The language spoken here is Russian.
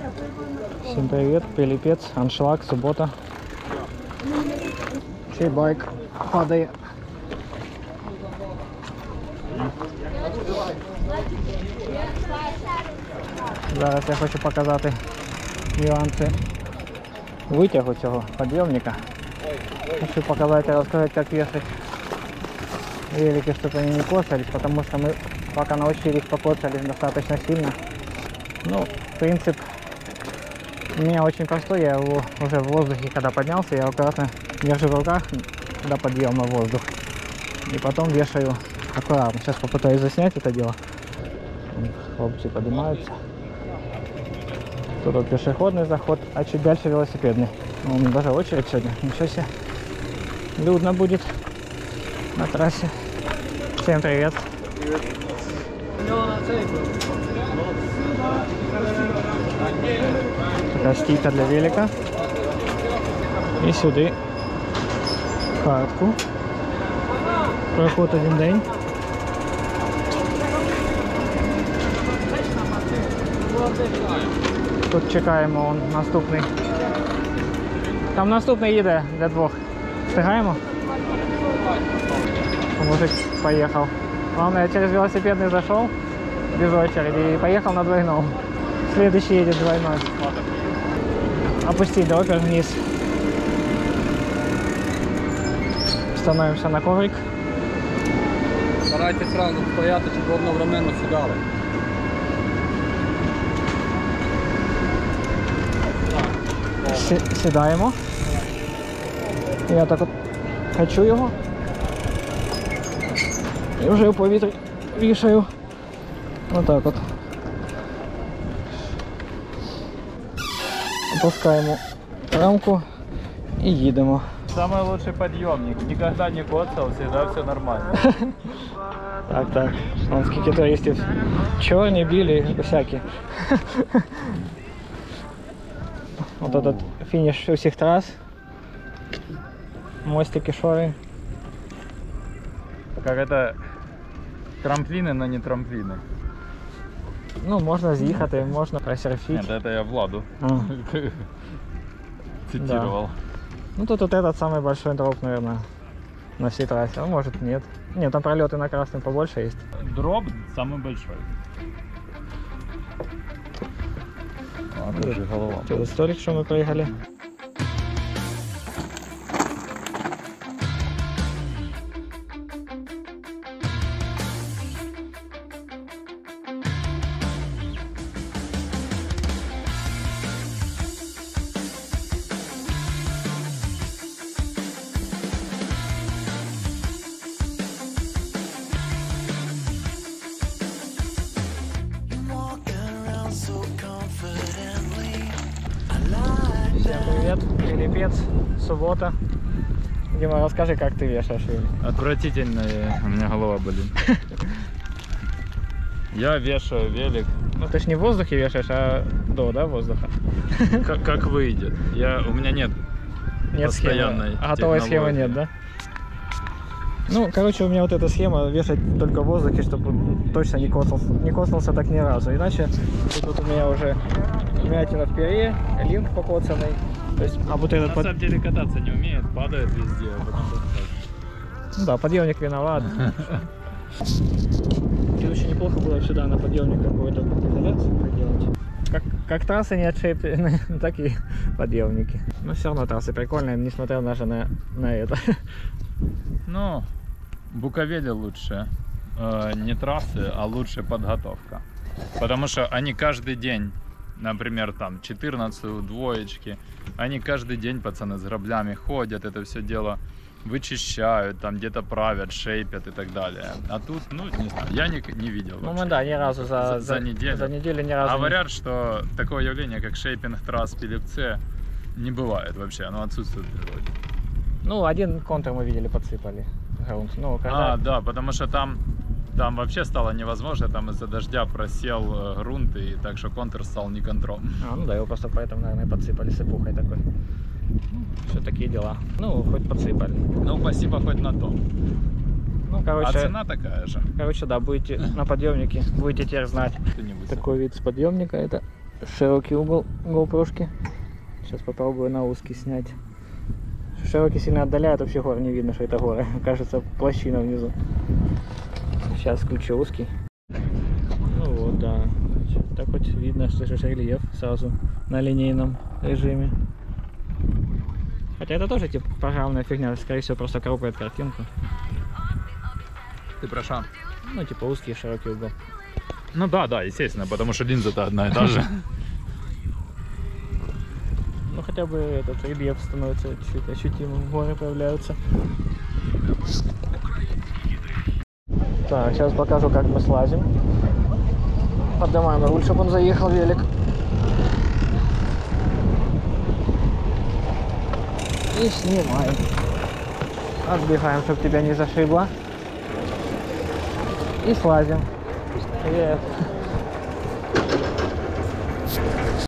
Всем привет, Пилипец, аншлаг, суббота. Чей байк падає. Зараз я хочу показати нюанси витягу цього підйомника. Хочу показать и рассказать, как вешать велики, чтобы они не коцались, потому что мы пока научились покоцались достаточно сильно. Ну, принцип у меня очень простой, я его уже в воздухе, когда поднялся, я аккуратно держу в руках до подъема в воздух. И потом вешаю аккуратно. Сейчас попытаюсь заснять это дело. Хлопцы поднимаются. Тут пешеходный заход, а чуть дальше велосипедный. Ну, у меня даже очередь сегодня. Ничего себе. Людно будет на трассе. Всем привет. Привет. Такая стійка для велика. І сюди картку. Проход один день. Тут чекаємо наступний. Там наступний їде для двох. Встигаємо? Мужик поехал. Главное, я через велосипедный зашел без очереди и поехал на двойном. Следующий едет двойной. Опустить допер вниз. Становимся на коврик. Старайтесь сразу стояти, щоб одновременно сідали. Сідаємо. Я так от хочу його. І вже в повітрі вішаю. Отак от. Опускаємо рамку і їдемо. Самый лучший подъемник. Никогда не коцал, всегда все нормально. Так. Вон скільки туристів. Чорні, білі, всякі. Вот этот финиш усіх трас. Мостики, шори. Как это трамплины, но не трамплины. Ну, можна з'їхати, можна просерфить. Нет, это я Владу цитировал. Да. Ну тут вот этот самый большой дроп, наверное, на всей трассе. Ну, может, нет. Нет, там пролеты на красный побольше есть. Дроп самый большой. А, тоже голова. Это столик, что мы проехали. Всем привет, Пилипец, суббота. Дима, расскажи, как ты вешаешь велик. Отвратительно, у меня голова болит. Я вешаю велик. Ну ты ж не в воздухе вешаешь, а до воздуха. Как выйдет. У меня нет постоянной схемы. Готовой схемы нет, да? Ну, короче, у меня вот эта схема вешать только в воздухе, чтобы точно не коснулся так ни разу. Иначе тут у меня уже вмятина в перье, линк покоцанный. То есть, а вот этот на самом деле кататься не умеет, падает везде. Ну да, подъемник виноват. И очень неплохо было сюда на подъемник какую-то изоляцию приделать. Как трассы не отшеплены, так и подъемники. Но все равно трассы прикольные, несмотря даже на это. Ну, в Буковеле лучше не трассы, а лучше подготовка. Потому что они каждый день, например, там 14 двоечки, они каждый день, пацаны, с граблями ходят, это все дело вычищают, там где-то правят, шейпят и так далее. А тут, ну, не знаю, я не видел. Ну, мы, да, ни разу за неделю ни разу. Говорят, что такое явление, как шейпинг трасс Пилипце, не бывает вообще, оно отсутствует в природе. Ну, один контур мы видели, подсыпали. Ну, когда... Да, потому что там вообще стало невозможно, там из-за дождя просел грунт, и так что контур стал неконтром. Ну да, его просто поэтому, наверное, подсыпали сыпухой такой. Все такие дела. Ну, хоть подсыпали. Ну, спасибо хоть на то. Ну, короче, а цена такая же. Короче, да, будете на подъемнике, будете теперь знать. Такой вид с подъемника, это широкий угол GoPro-шки. Сейчас попробую на узкий снять. Широкий сильно отдаляет, вообще гор не видно, что это горы. Кажется, площина внизу. Сейчас включу узкий. Ну вот, да. Так хоть видно, что слышишь рельеф сразу на линейном режиме. Хотя это тоже типа программная фигня, скорее всего просто коропает картинку. Ты про что? Ну типа узкий и широкий угол. Ну да, естественно, потому что линза-то одна и та же. Ну хотя бы этот рельеф становится чуть ощутимым, горы появляются. Так, сейчас покажу, как мы слазим. Поднимаем руль, чтобы он заехал, велик. И снимаем. Отбегаем, чтобы тебя не зашибло. И слазим. Привет.